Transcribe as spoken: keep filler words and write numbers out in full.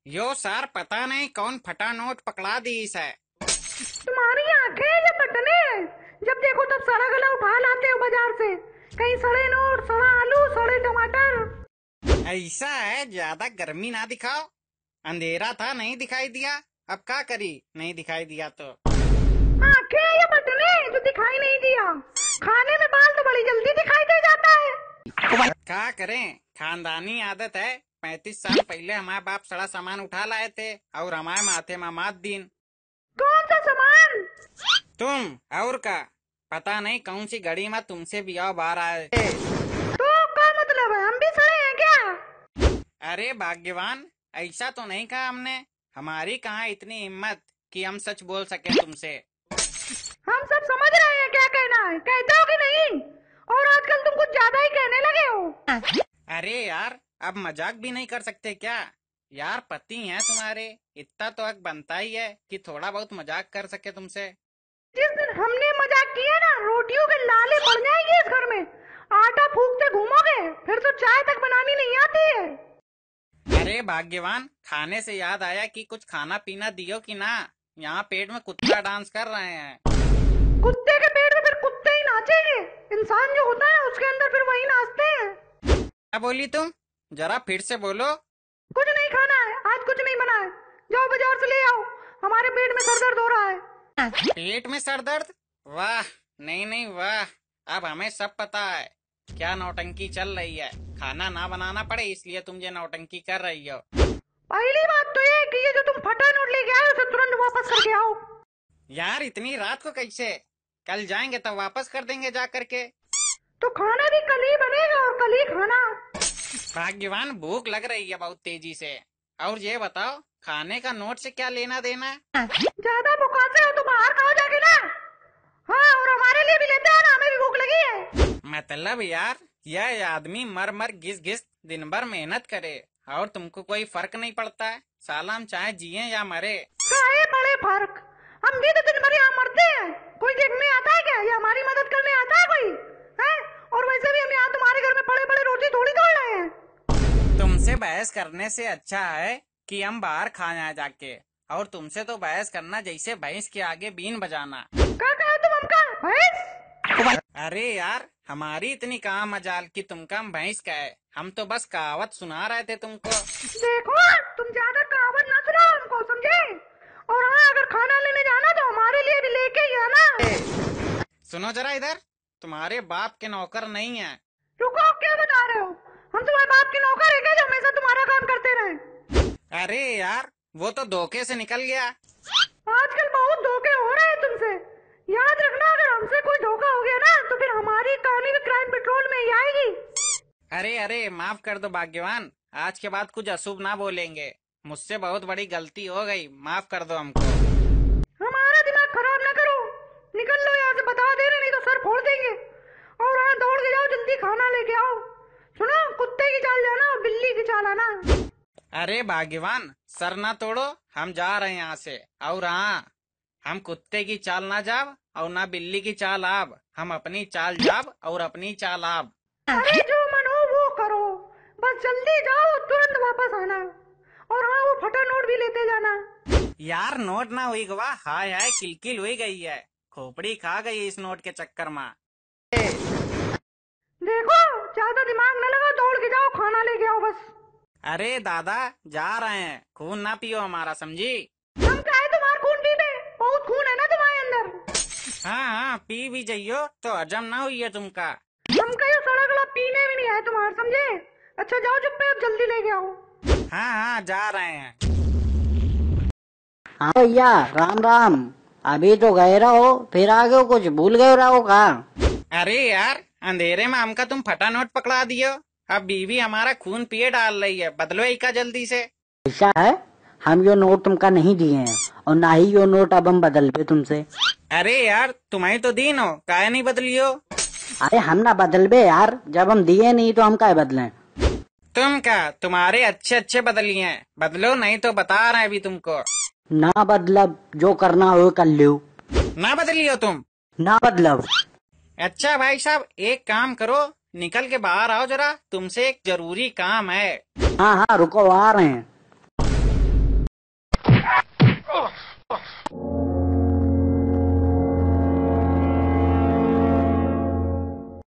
यो sir पता नहीं कौन फटा नोट पकड़ा दी इसे। तुम्हारी आंखें या बटने हैं? जब देखो तब सड़ा गला उठा लाते हो बाजार से। कहीं सड़े नोट, सड़ा आलू, सड़े टमाटर। ऐसा है, ज्यादा गर्मी ना दिखाओ। अंधेरा था, नहीं दिखाई दिया। अब क्या करी, नहीं दिखाई दिया तो। आंखें या बटने जो दिखाई नहीं दिया। खाने में बाल तो बड़ी जल्दी दिखाई दे जाता है। क्या करें, खानदानी आदत है। पैंतीस साल पहले हमारे बाप सड़ा सामान उठा लाए थे और हमारे माथे में मात दिन। कौन सा सामान? तुम और का पता नहीं कौन सी घड़ी में तुमसे बियाह बाहर आए। तो क्या मतलब है, हम भी सड़े हैं क्या? अरे भाग्यवान, ऐसा तो नहीं कहा हमने। हमारी कहाँ इतनी हिम्मत कि हम सच बोल सके तुमसे। हम सब समझ रहे हैं क्या कहना है, कहते हो कि नहीं? और आजकल तुम कुछ ज्यादा ही कहने लगे हो। अरे यार, अब मजाक भी नहीं कर सकते क्या? यार पति हैं तुम्हारे, इतना तो हक बनता ही है कि थोड़ा बहुत मजाक कर सके तुमसे। जिस दिन हमने मजाक किया ना, रोटियों के लाले पड़ जाएंगे इस घर में। आटा फूकते घूमोगे, फिर तो चाय तक बनानी नहीं आती है। अरे भाग्यवान, खाने से याद आया कि कुछ खाना पीना दियो कि ना। यहाँ पेट में कुत्ता डांस कर रहे हैं। कुत्ते के पेट में फिर कुत्ते ही नाचेंगे। इंसान जो होता है उसके अंदर फिर वही नाचते हैं। क्या बोली तुम? जरा फिर से बोलो। कुछ नहीं खाना है, आज कुछ नहीं बना है। जाओ बाजार से ले आओ, हमारे पेट में सर दर्द हो रहा है। पेट में सर दर्द? वाह, नहीं नहीं वाह। अब हमें सब पता है क्या नौटंकी चल रही है। खाना ना बनाना पड़े इसलिए तुम ये नौटंकी कर रही हो। पहली बात तो ये कि ये जो तुम फटा नोट लेके आए उसे तुरंत वापस करके आओ। यार इतनी रात को कैसे? कल जाएंगे तब वापस कर देंगे जा करके। तो खाना भी कल ही बनेगा और कल ही खाना। भाग्यवान, भूख लग रही है बहुत तेजी से। और ये बताओ, खाने का नोट से क्या लेना देना? ज्यादा बुखाते हो तो बाहर खाओ जाके ना। हाँ, और हमारे लिए भी लेते हैं ना, हमें भी भूख लगी है। मतलब यार, यह आदमी मर मर घिस घिस दिन भर मेहनत करे और तुमको कोई फर्क नहीं पड़ता है। साला हम चाहे जिए या मरे। काहे बड़े फर्क, हम भी तो दिन भर यहाँ मरते हैं। कोई देखने आता है क्या, या हमारी मदद करने आता है कोई है? और वैसे भी हम यहाँ तुम्हारे घर में बड़े बड़े रोटी थोड़ी तोड़ रहे हैं। तुमसे बहस करने से अच्छा है कि हम बाहर खाए आए जाके। और तुमसे तो बहस करना जैसे भैंस के आगे बीन बजाना। क्या कहा तुम हमका भैंस? अरे यार, हमारी इतनी कहाँ मजाल कि तुमका हम भैंस कहे। हम तो बस कहावत सुना रहे थे तुमको। देखो, तुम ज्यादा कहावत न सुनाओ हमको, समझे? और हाँ, अगर खाना लेने जाना तो हमारे लिए भी लेके ही आना। सुनो जरा इधर, तुम्हारे बाप के नौकर नहीं है। रुको, क्या बता रहे हो? हम तुम्हारे बाप के नौकर है क्या जो हमेशा तुम्हारा काम करते रहे? अरे यार, वो तो धोखे से निकल गया। आजकल बहुत धोखे हो रहे हैं तुमसे। याद रखना, अगर हमसे कोई धोखा हो गया ना तो फिर हमारी कहानी भी क्राइम पेट्रोल में ही आएगी। अरे अरे, माफ कर दो भाग्यवान, आज के बाद कुछ अशुभ ना बोलेंगे। मुझसे बहुत बड़ी गलती हो गई, माफ कर दो हमको। हमारा दिमाग खराब ना करो। निकल लो यहाँ से, बता दे रहे, नहीं तो सर फोड़ देंगे। और हाँ, दौड़ के जाओ, जल्दी खाना लेके आओ। सुनो, कुत्ते की चाल जाना और बिल्ली की चाल आना। अरे भाग्यवान, सर ना तोड़ो, हम जा रहे हैं यहाँ से। और हाँ, हम कुत्ते की चाल ना जाब और ना बिल्ली की चाल आब। हम अपनी चाल जाब और अपनी चाल आब। अरे जो मन हो वो करो, बस जल्दी जाओ, तुरंत वापस आना। और हाँ, वो फटा नोट भी लेते जाना। यार नोट ना हुई गवा, हाय हाय किलकिल हुई गई है। खोपड़ी खा गई इस नोट के चक्कर में। देखो, ज्यादा दिमाग न लगाओ, दौड़ के जाओ, खाना लेके आओ बस। अरे दादा, जा रहे हैं, खून ना पियो हमारा, समझी? हम चाहे तुम्हारा खून पी ले, बहुत खून है ना तुम्हारे अंदर। हाँ हाँ, पी भी जाइयो तो हजम ना हुई है तुमका। हम कहीं सड़ा गला पीने भी नहीं आए तुम्हारे, समझे? अच्छा जाओ चुप पे, अब जल्दी लेके आओ। हाँ हाँ, जा रहे हैं। हाँ भैया, राम राम। अभी तो गए रहो, फिर आ गए, कुछ भूल गए रहो का? अरे यार, अंधेरे में हमका तुम फटा नोट पकड़ा दियो। अब बीवी हमारा खून पिए डाल रही है, बदलो इका जल्दी से। ऐसा है, हम यो नोट तुमका नहीं दिए हैं और ना ही यो नोट अब हम बदल पे तुमसे। अरे यार, तुम्हें तो दीन हो, काहे नहीं बदलियो? अरे हम ना बदल बे यार, जब हम दिए नहीं तो हम क्या बदलें? तुम का तुम्हारे अच्छे अच्छे बदलिए हैं, बदलो नहीं तो बता रहे अभी तुमको। ना बदलब, जो करना हो कर लो। ना बदलियो तुम? ना बदलब। अच्छा भाई साहब, एक काम करो, निकल के बाहर आओ जरा, तुमसे एक जरूरी काम है। हाँ हाँ, रुको, आ रहे हैं।